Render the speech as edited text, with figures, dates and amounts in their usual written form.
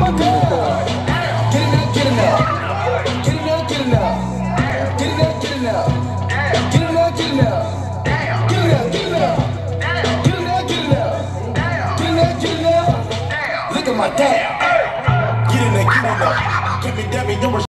my God. Get enough, get enough. Get enough, get enough. Get enough, get enough. Get enough, get enough. Get enough, get enough. Get enough, get enough. Get enough, get enough. Look at my dad. Get in there, get enough. Give me, damn me,